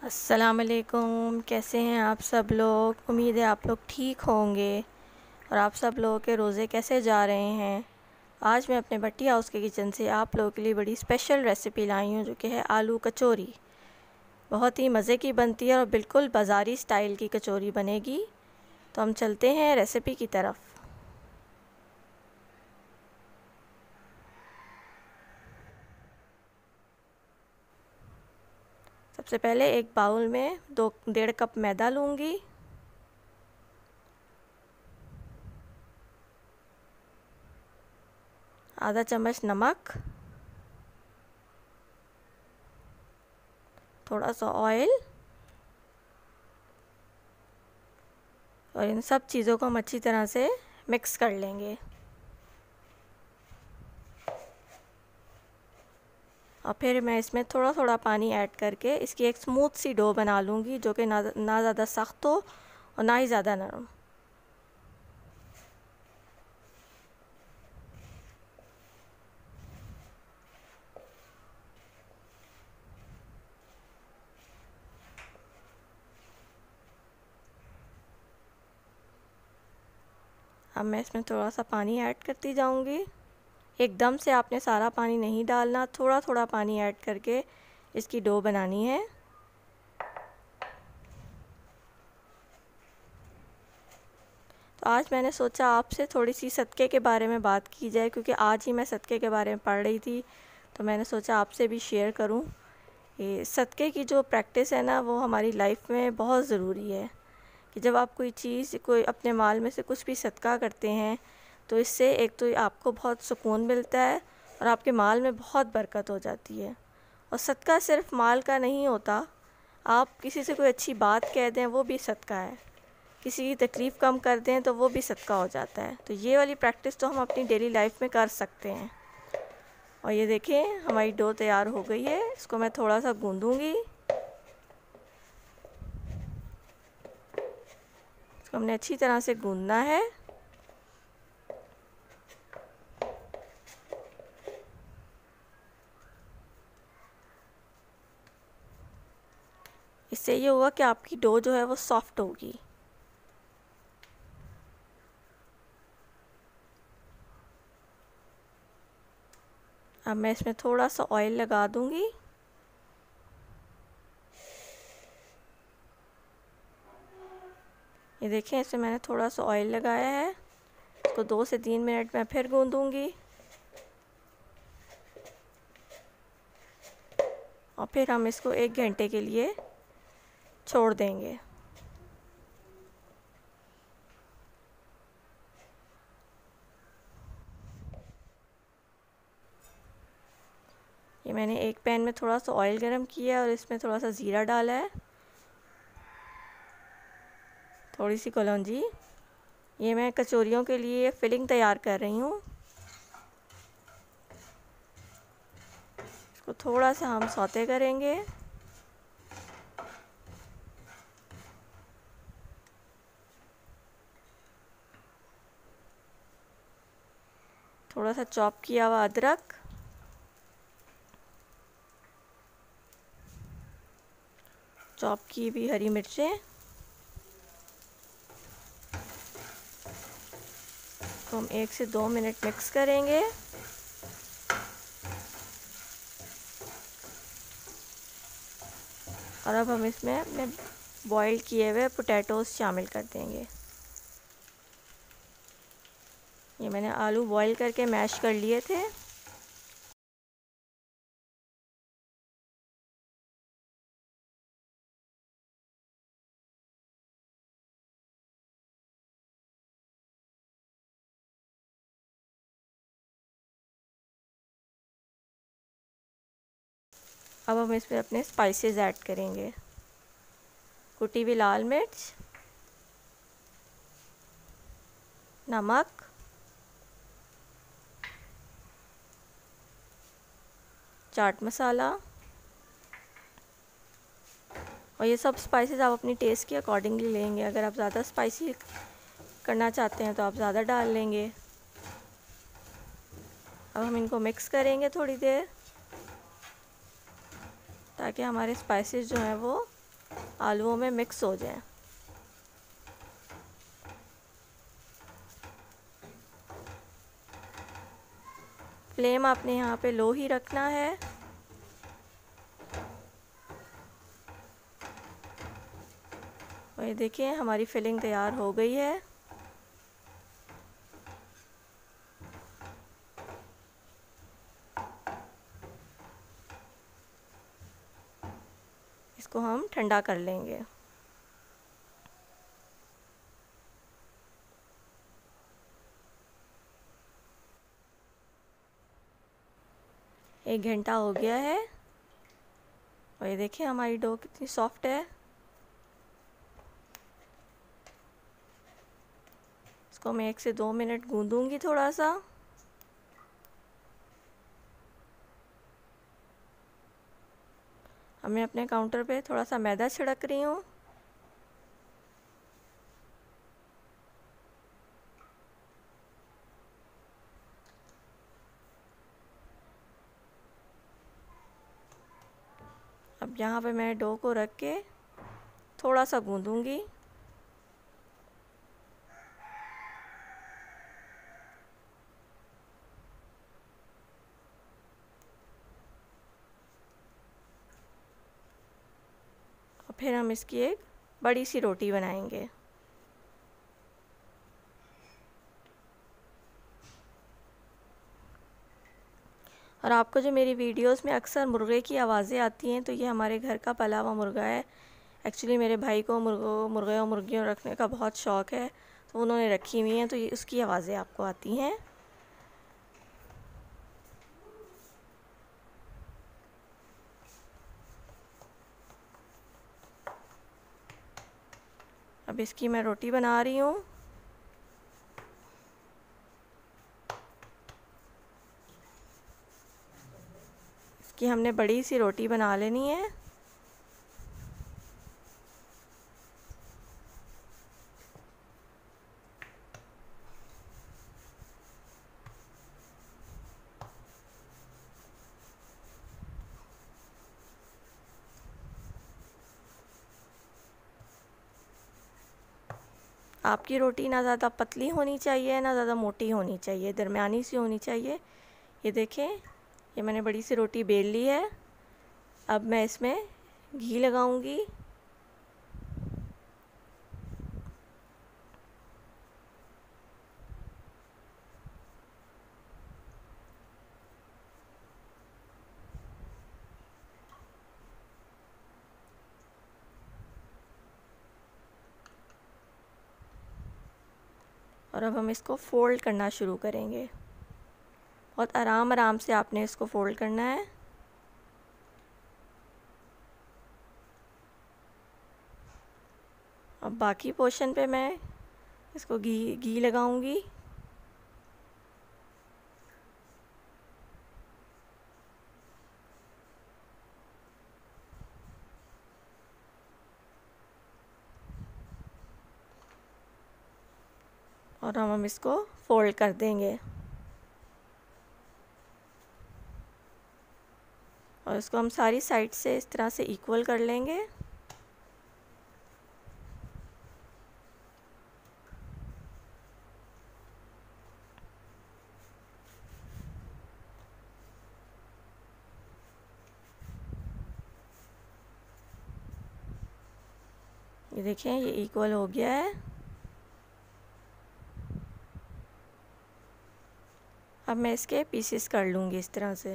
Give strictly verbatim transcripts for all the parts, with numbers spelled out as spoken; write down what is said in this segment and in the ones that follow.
अस्सलामुअलैकुम, कैसे हैं आप सब लोग। उम्मीद है आप लोग ठीक होंगे। और आप सब लोगों के रोज़े कैसे जा रहे हैं। आज मैं अपने भट्टी हाउस के किचन से आप लोगों के लिए बड़ी स्पेशल रेसिपी लाई हूँ, जो कि है आलू कचौरी। बहुत ही मज़े की बनती है और बिल्कुल बाज़ारी स्टाइल की कचौरी बनेगी। तो हम चलते हैं रेसिपी की तरफ। सबसे पहले एक बाउल में दो डेढ़ कप मैदा लूँगी। आधा चम्मच नमक, थोड़ा सा ऑयल और इन सब चीज़ों को हम अच्छी तरह से मिक्स कर लेंगे। और फिर मैं इसमें थोड़ा थोड़ा पानी ऐड करके इसकी एक स्मूथ सी डो बना लूँगी, जो कि ना ना ज़्यादा सख्त हो और ना ही ज़्यादा नरम। अब मैं इसमें थोड़ा सा पानी ऐड करती जाऊँगी। एकदम से आपने सारा पानी नहीं डालना, थोड़ा थोड़ा पानी ऐड करके इसकी डो बनानी है। तो आज मैंने सोचा आपसे थोड़ी सी सदक़े के बारे में बात की जाए, क्योंकि आज ही मैं सदक़े के बारे में पढ़ रही थी, तो मैंने सोचा आपसे भी शेयर करूं। ये सदक़े की जो प्रैक्टिस है ना, वो हमारी लाइफ में बहुत ज़रूरी है। कि जब आप कोई चीज़, कोई अपने माल में से कुछ भी सदका करते हैं, तो इससे एक तो आपको बहुत सुकून मिलता है और आपके माल में बहुत बरकत हो जाती है। और सदका सिर्फ माल का नहीं होता, आप किसी से कोई अच्छी बात कह दें वो भी सदका है। किसी की तकलीफ़ कम कर दें तो वो भी सदका हो जाता है। तो ये वाली प्रैक्टिस तो हम अपनी डेली लाइफ में कर सकते हैं। और ये देखें, हमारी डो तैयार हो गई है। इसको मैं थोड़ा सा गूंदूंगी। इसको हमने अच्छी तरह से गूंदना है। इससे ये होगा कि आपकी डो जो है वो सॉफ्ट होगी। अब मैं इसमें थोड़ा सा ऑयल लगा दूंगी। ये देखें, इसमें मैंने थोड़ा सा ऑयल लगाया है। इसको दो से तीन मिनट में फिर गूंदूंगी और फिर हम इसको एक घंटे के लिए छोड़ देंगे। ये मैंने एक पैन में थोड़ा सा ऑयल गरम किया है और इसमें थोड़ा सा ज़ीरा डाला है, थोड़ी सी कलौंजी। ये मैं कचौरियों के लिए फिलिंग तैयार कर रही हूँ। इसको थोड़ा सा हम सौते करेंगे। थोड़ा सा चॉप किया हुआ अदरक, चॉप की भी हरी मिर्चें, तो हम एक से दो मिनट मिक्स करेंगे। और अब हम इसमें अपने बॉईल किए हुए पोटैटोज़ शामिल कर देंगे। ये मैंने आलू बॉईल करके मैश कर लिए थे। अब हम इसमें अपने स्पाइसेस ऐड करेंगे। कुटी हुई लाल मिर्च, नमक, चाट मसाला, और ये सब स्पाइसेस आप अपनी टेस्ट के अकॉर्डिंगली लेंगे। अगर आप ज़्यादा स्पाइसी करना चाहते हैं तो आप ज़्यादा डाल लेंगे। अब हम इनको मिक्स करेंगे थोड़ी देर, ताकि हमारे स्पाइसेस जो हैं वो आलूओं में मिक्स हो जाए। फ्लेम आपने यहाँ पे लो ही रखना है। और ये देखिए हमारी फिलिंग तैयार हो गई है। इसको हम ठंडा कर लेंगे। एक घंटा हो गया है और ये देखिए हमारी डो कितनी सॉफ्ट है। इसको मैं एक से दो मिनट गूंदूंगी थोड़ा सा। अब मैं अपने काउंटर पे थोड़ा सा मैदा छिड़क रही हूँ। अब यहाँ पे मैं डो को रख के थोड़ा सा गूंदूंगी। और फिर हम इसकी एक बड़ी सी रोटी बनाएंगे। और आपको जो मेरी वीडियोस में अक्सर मुर्गे की आवाज़ें आती हैं, तो ये हमारे घर का पला हुआ मुर्गा है। एक्चुअली मेरे भाई को मुर्गों मुर्गे और मुर्गियों रखने का बहुत शौक़ है, तो उन्होंने रखी हुई हैं, तो ये उसकी आवाज़ें आपको आती हैं। अब इसकी मैं रोटी बना रही हूँ। इसकी हमने बड़ी सी रोटी बना लेनी है। आपकी रोटी ना ज़्यादा पतली होनी चाहिए ना ज़्यादा मोटी होनी चाहिए, दरमियानी सी होनी चाहिए। ये देखें, ये मैंने बड़ी सी रोटी बेल ली है। अब मैं इसमें घी लगाऊंगी। और अब हम इसको फ़ोल्ड करना शुरू करेंगे। बहुत आराम आराम से आपने इसको फ़ोल्ड करना है। अब बाकी पोर्शन पे मैं इसको घी घी लगाऊंगी। और हम हम इसको फ़ोल्ड कर देंगे और इसको हम सारी साइड से इस तरह से इक्वल कर लेंगे। ये देखें, ये इक्वल हो गया है। अब मैं इसके पीसेस कर लूँगी इस तरह से।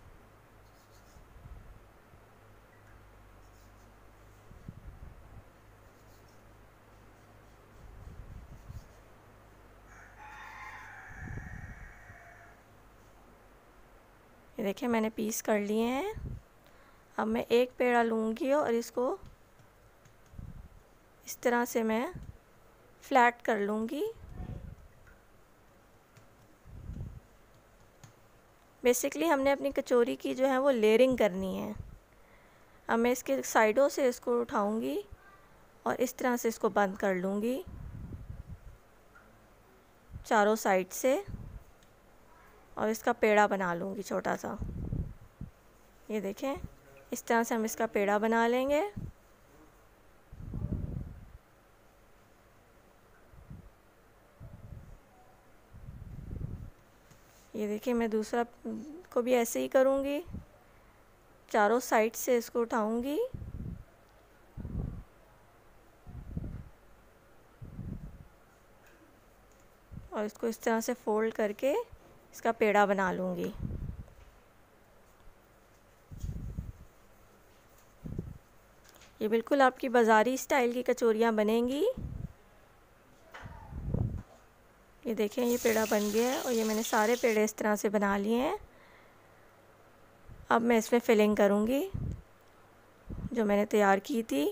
ये देखिए मैंने पीस कर लिए हैं। अब मैं एक पेड़ा लूँगी और इसको इस तरह से मैं फ्लैट कर लूँगी। बेसिकली हमने अपनी कचौरी की जो है वो लेयरिंग करनी है। अब मैं इसके साइडों से इसको उठाऊँगी और इस तरह से इसको बंद कर लूँगी चारों साइड से, और इसका पेड़ा बना लूँगी छोटा सा। ये देखें, इस तरह से हम इसका पेड़ा बना लेंगे। ये देखिए, मैं दूसरा को भी ऐसे ही करूँगी, चारों साइड से इसको उठाऊँगी और इसको इस तरह से फोल्ड करके इसका पेड़ा बना लूँगी। ये बिल्कुल आपकी बाज़ारी स्टाइल की कचौरियाँ बनेंगी। ये देखें, ये पेड़ा बन गया है और ये मैंने सारे पेड़े इस तरह से बना लिए हैं। अब मैं इसमें फिलिंग करूँगी जो मैंने तैयार की थी।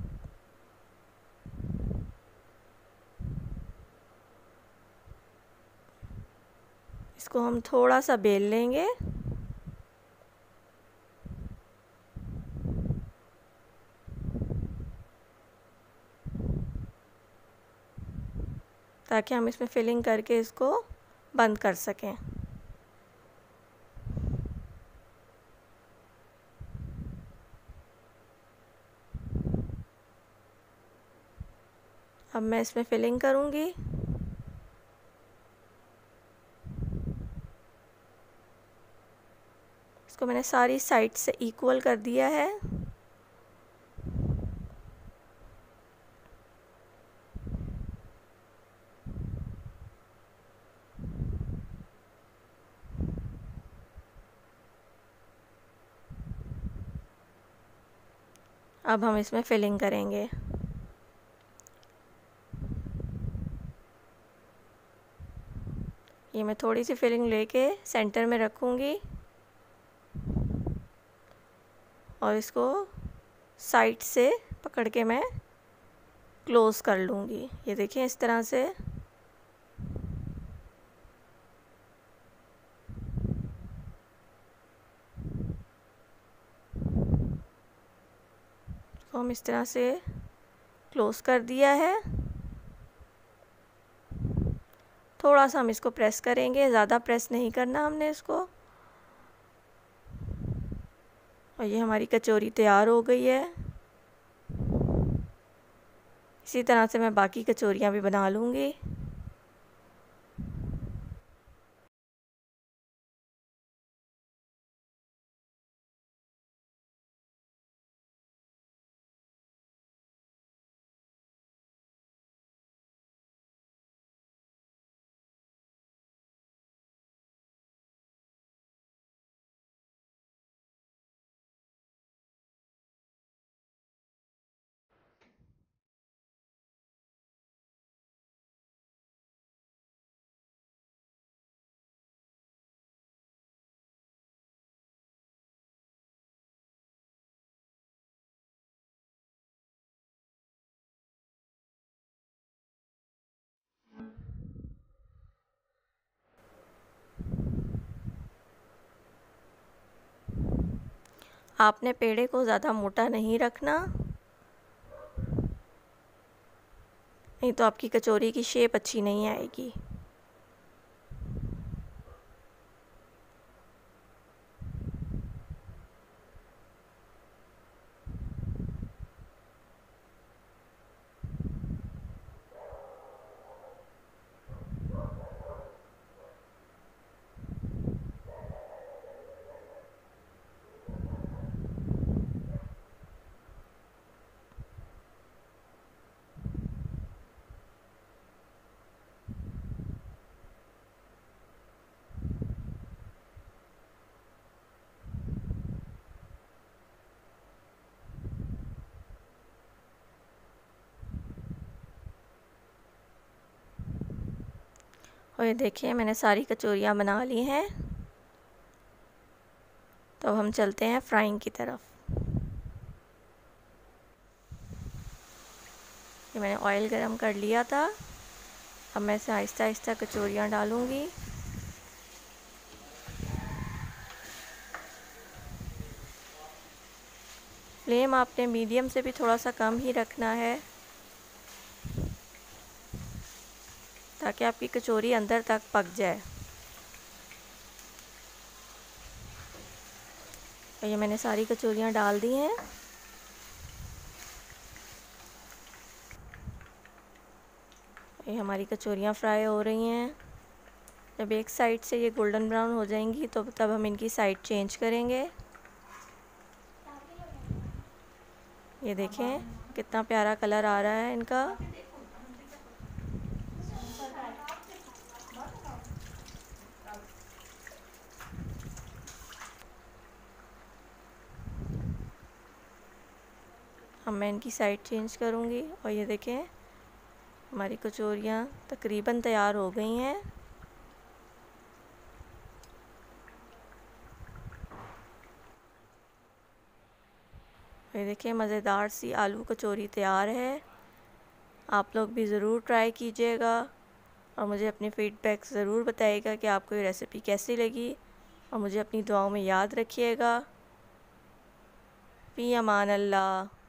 इसको हम थोड़ा सा बेल लेंगे ताकि हम इसमें फिलिंग करके इसको बंद कर सकें। अब मैं इसमें फिलिंग करूँगी। इसको मैंने सारी साइड से इक्वल कर दिया है। अब हम इसमें फिलिंग करेंगे। ये मैं थोड़ी सी फिलिंग लेके सेंटर में रखूँगी और इसको साइड से पकड़ के मैं क्लोज़ कर लूँगी। ये देखिए, इस तरह से। इसको हम इस तरह से क्लोज़ कर दिया है। थोड़ा सा हम इसको प्रेस करेंगे, ज़्यादा प्रेस नहीं करना हमने इसको। और ये हमारी कचौरी तैयार हो गई है। इसी तरह से मैं बाकी कचौरियाँ भी बना लूँगी। आपने पेड़े को ज़्यादा मोटा नहीं रखना, नहीं तो आपकी कचौरी की शेप अच्छी नहीं आएगी। और ये देखिए, मैंने सारी कचौरियाँ बना ली हैं। तो अब हम चलते हैं फ्राइंग की तरफ। ये मैंने ऑयल गरम कर लिया था। अब मैं इसे आहिस्ता आहिस्ता कचौरियाँ डालूँगी। फ्लेम आपने मीडियम से भी थोड़ा सा कम ही रखना है ताकि आपकी कचौरी अंदर तक पक जाए। और ये मैंने सारी कचौरियाँ डाल दी हैं। ये हमारी कचौरियाँ फ्राई हो रही हैं। जब एक साइड से ये गोल्डन ब्राउन हो जाएंगी तो तब हम इनकी साइड चेंज करेंगे। ये देखें कितना प्यारा कलर आ रहा है इनका। अब मैं इनकी साइड चेंज करूँगी और ये देखें हमारी कचौरियाँ तकरीबन तैयार हो गई हैं। ये देखिए मज़ेदार सी आलू कचौरी तैयार है। आप लोग भी ज़रूर ट्राई कीजिएगा और मुझे अपनी फ़ीडबैक ज़रूर बताइएगा कि आपको ये रेसिपी कैसी लगी, और मुझे अपनी दुआओं में याद रखिएगा। फ़ी अमान अल्लाह।